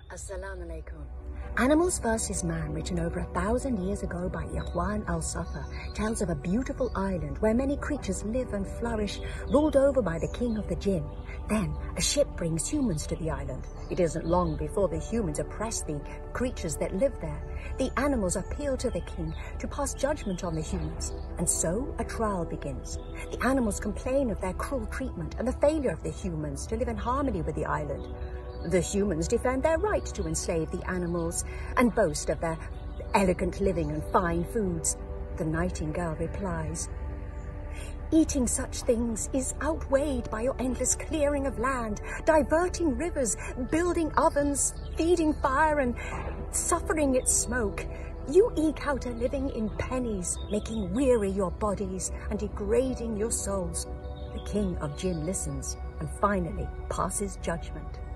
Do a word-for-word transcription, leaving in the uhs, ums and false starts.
Assalamu alaikum. Animals versus Man, written over a thousand years ago by Ikhwan al-Safa, tells of a beautiful island where many creatures live and flourish, ruled over by the king of the jinn. Then a ship brings humans to the island. It isn't long before the humans oppress the creatures that live there. The animals appeal to the king to pass judgment on the humans, and so a trial begins. The animals complain of their cruel treatment and the failure of the humans to live in harmony with the island. The humans defend their right to enslave the animals and boast of their elegant living and fine foods. The nightingale replies, "Eating such things is outweighed by your endless clearing of land, diverting rivers, building ovens, feeding fire and suffering its smoke. You eke out a living in pennies, making weary your bodies and degrading your souls." The king of Jinn listens and finally passes judgment.